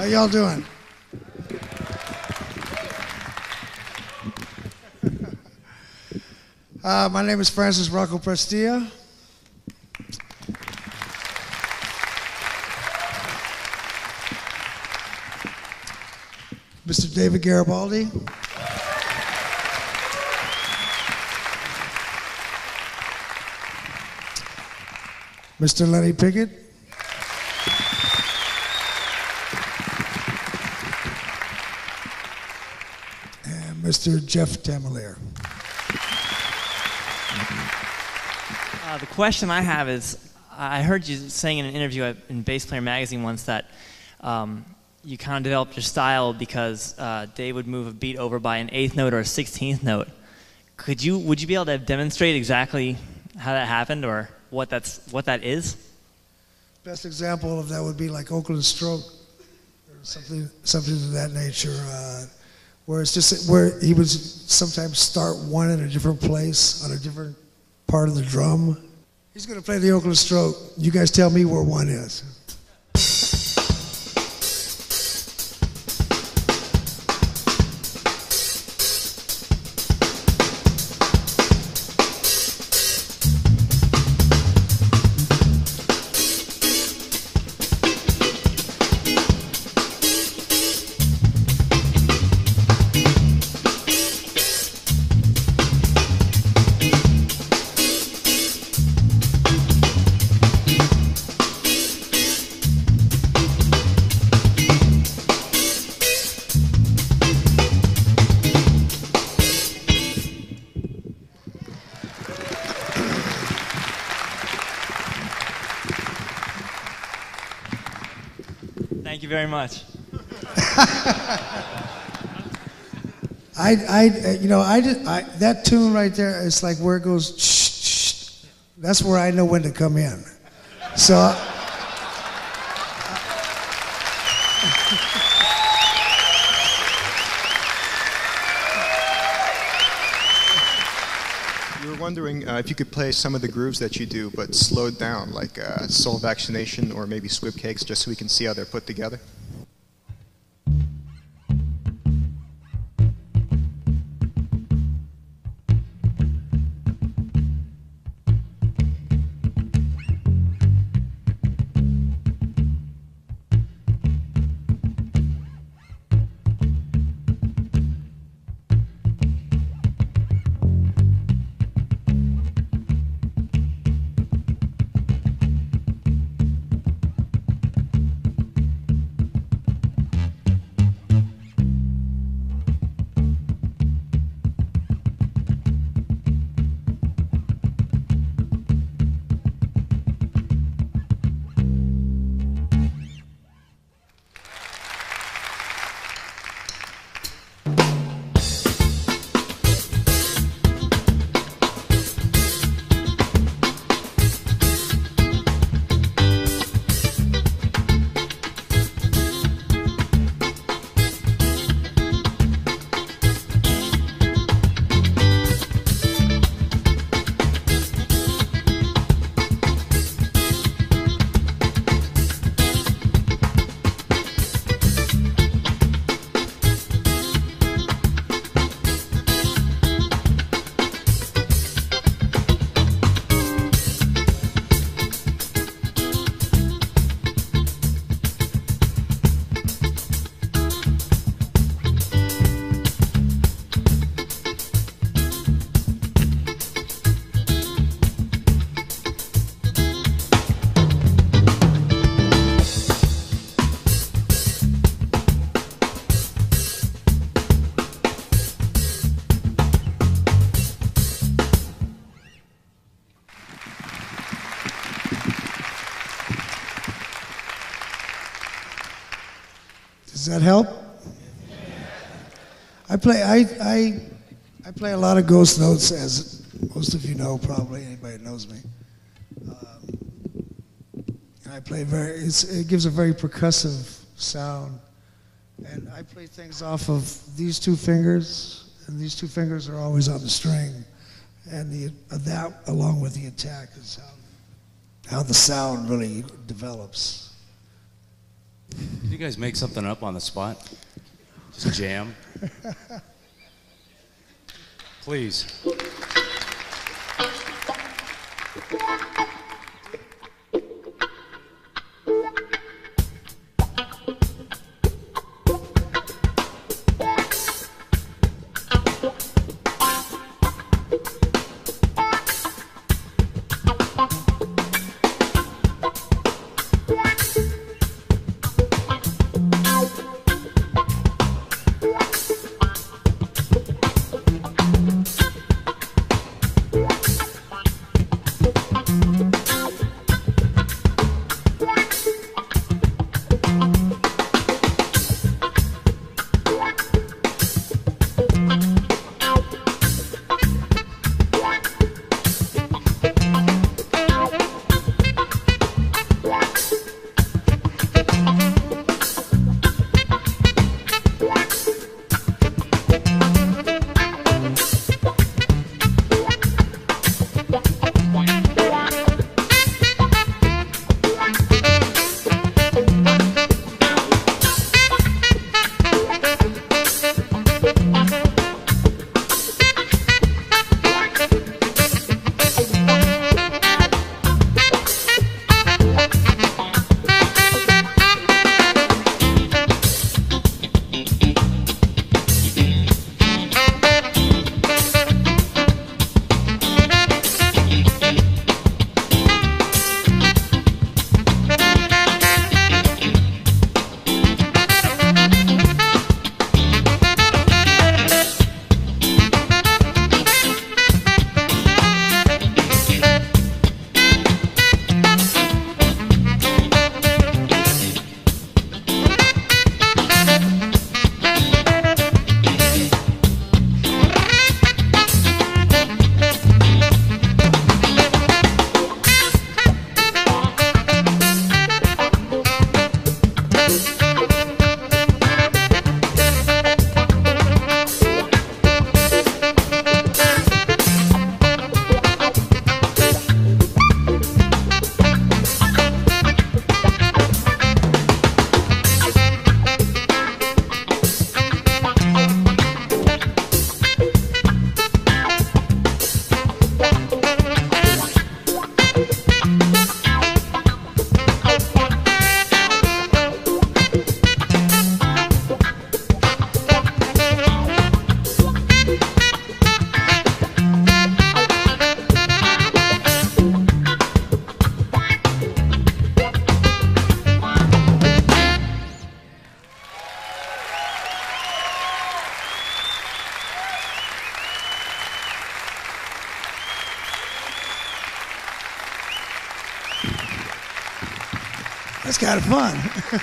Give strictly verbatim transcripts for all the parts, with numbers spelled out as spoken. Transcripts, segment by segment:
How y'all doing? uh, my name is Francis Rocco Prestilla. Mister David Garibaldi. Mister Lenny Pickett. And Mister Jeff Tamalier. Uh, the question I have is, I heard you saying in an interview at, in Bass Player Magazine once that um, you kind of developed your style because uh, Dave would move a beat over by an eighth note or a sixteenth note. Could you, would you be able to demonstrate exactly how that happened or what that's what that is? Best example of that would be like Oakland Stroke or something, something of that nature, uh, where it's just where he would sometimes start one in a different place on a different part of the drum. He's going to play the Oakland Stroke. You guys tell me where one is. Thank you very much. I, I, you know, I, did, I that tune right there is like where it goes. Shh, shh. That's where I know when to come in. So. We were wondering uh, if you could play some of the grooves that you do, but slowed down, like uh, Soul Vaccination or maybe Squib Cakes, just so we can see how they're put together. Does that help? I play I I I play a lot of ghost notes, as most of you know, probably anybody knows me. Um, and I play very. It's, it gives a very percussive sound, and I play things off of these two fingers, and these two fingers are always on the string, and the uh, that along with the attack is how how the sound really develops. Did you guys make something up on the spot? Just jam? Please. That's kind of fun.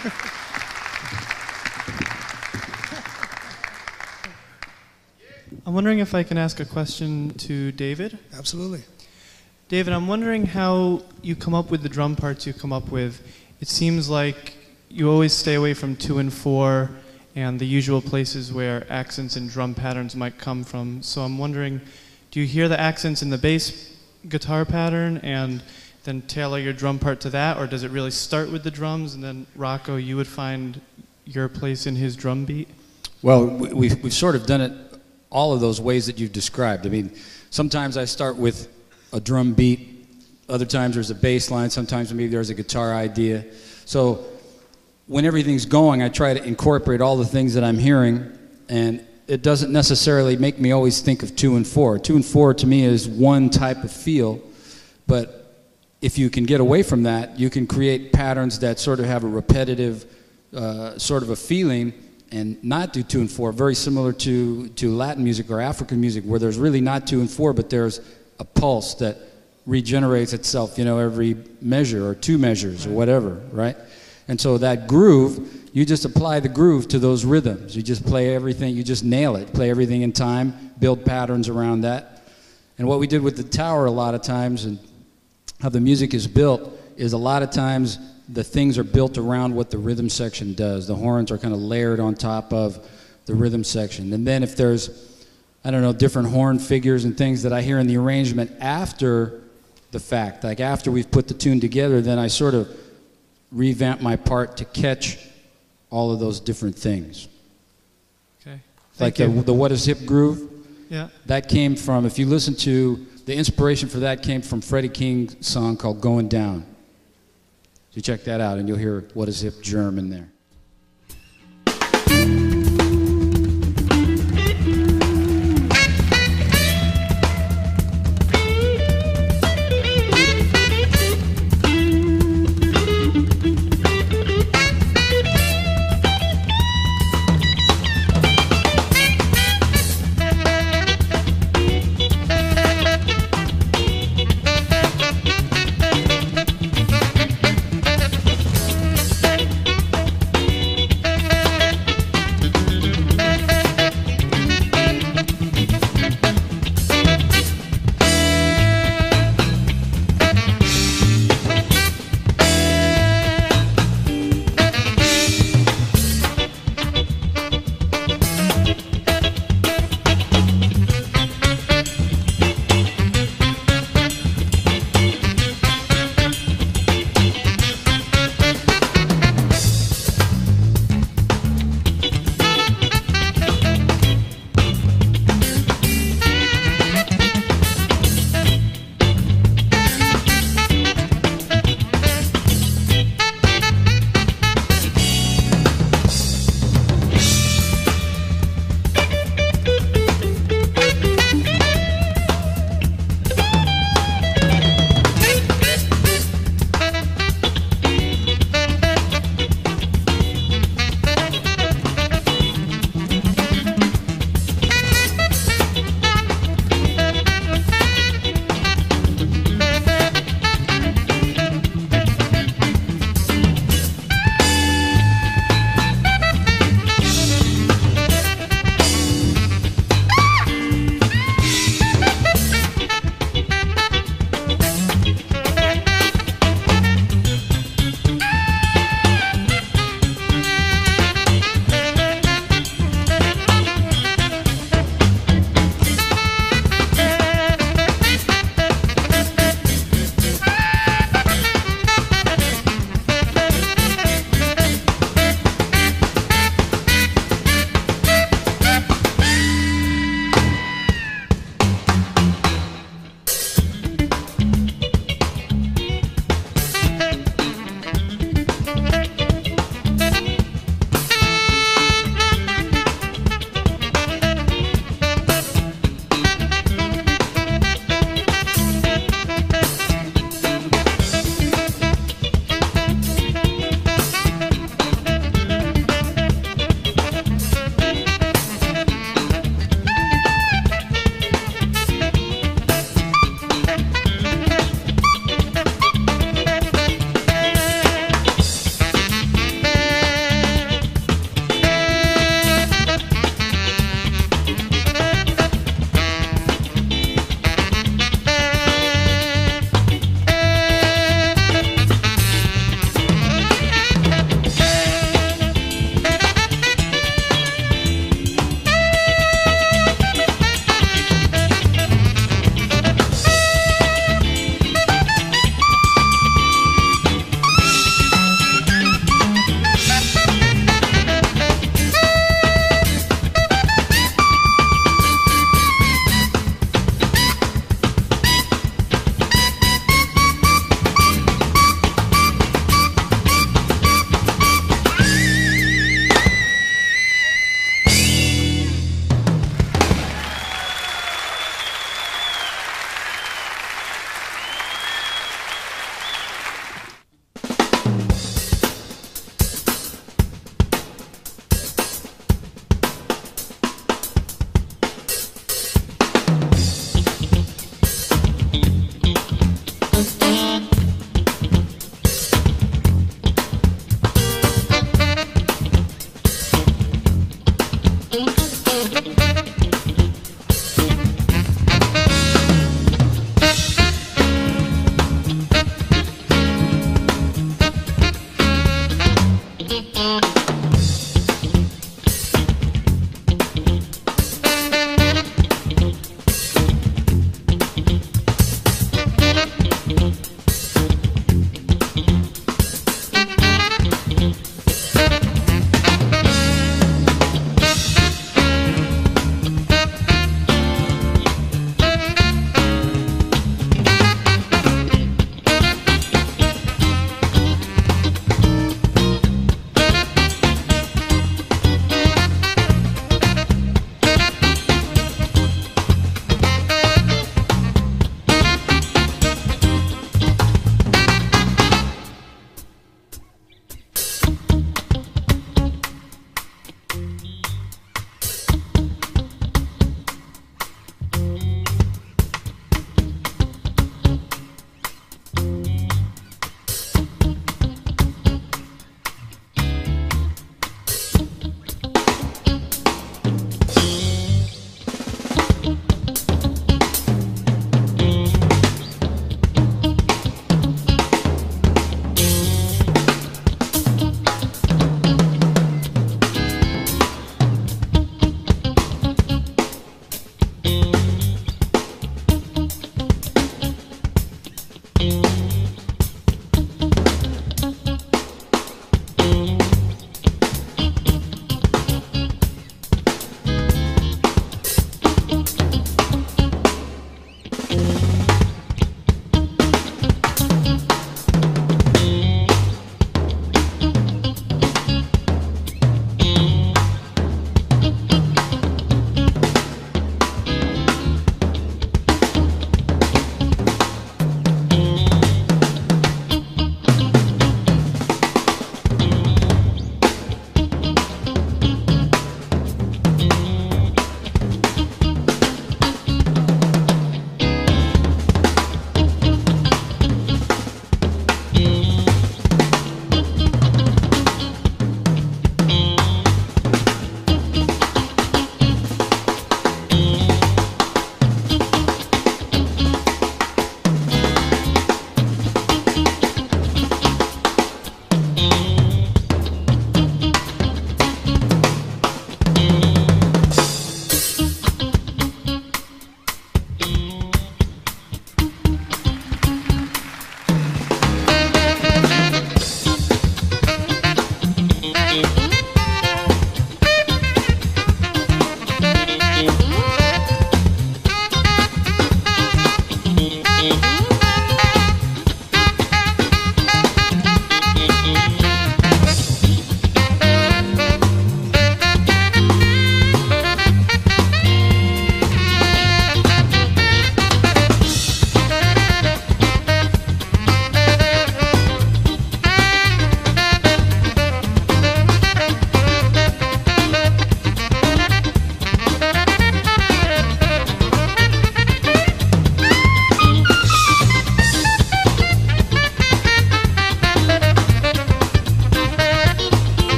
I'm wondering if I can ask a question to David. Absolutely. David, I'm wondering how you come up with the drum parts you come up with. It seems like you always stay away from two and four and the usual places where accents and drum patterns might come from. So I'm wondering, do you hear the accents in the bass guitar pattern and then tailor your drum part to that, or does it really start with the drums and then Rocco, you would find your place in his drum beat? Well, we- we've, we've sort of done it all of those ways that you've described. I mean, sometimes I start with a drum beat, other times there's a bass line, sometimes maybe there's a guitar idea. So when everything's going, I try to incorporate all the things that I'm hearing, and it doesn't necessarily make me always think of two and four. Two and four to me is one type of feel, but if you can get away from that, you can create patterns that sort of have a repetitive uh, sort of a feeling and not do two and four, very similar to, to Latin music or African music, where there's really not two and four, but there's a pulse that regenerates itself, you know, every measure or two measures or whatever, right? And so that groove, you just apply the groove to those rhythms. You just play everything, you just nail it, play everything in time, build patterns around that. And what we did with the tower a lot of times, and how the music is built, is a lot of times the things are built around what the rhythm section does. The horns are kind of layered on top of the rhythm section. And then if there's, I don't know, different horn figures and things that I hear in the arrangement after the fact, like after we've put the tune together, then I sort of revamp my part to catch all of those different things. Okay. Like Thank the, you. the What Is Hip groove, Yeah. that came from, if you listen to, the inspiration for that came from Freddie King's song called Going Down. So you check that out and you'll hear What Is Hip germ in there.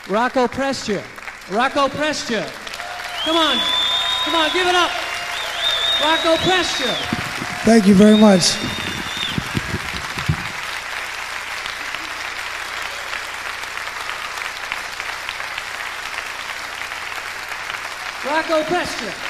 Rocco Prestia. Rocco Prestia. Come on. Come on, give it up. Rocco Prestia. Thank you very much. Rocco Prestia.